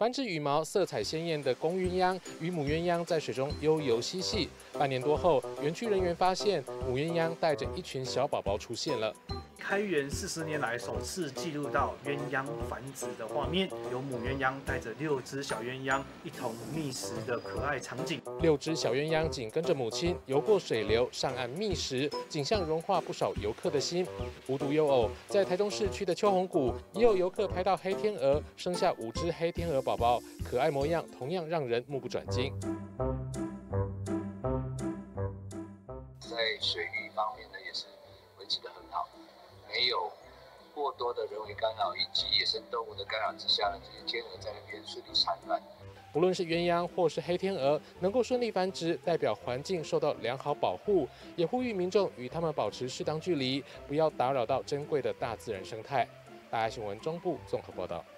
繁殖羽毛色彩鲜艳的公鸳鸯与母鸳鸯在水中悠游嬉戏。半年多后，园区人员发现母鸳鸯带着一群小宝宝出现了。 开园40年来首次记录到鸳鸯繁殖的画面，有母鸳鸯带着6只小鸳鸯一同觅食的可爱场景。 6只小鸳鸯紧跟着母亲游过水流上岸觅食，景象融化不少游客的心。无独有偶，在台中市区的秋红谷，也有游客拍到黑天鹅生下5只黑天鹅宝宝，可爱模样同样让人目不转睛。 在水域方面呢，也是维持得很好。没有过多的人为干扰以及野生动物的干扰之下呢，这些天鹅在那边顺利产卵。 不论是鸳鸯或是黑天鹅，能够顺利繁殖，代表环境受到良好保护，也呼吁民众与它们保持适当距离，不要打扰到珍贵的大自然生态。大爱新闻中部综合报道。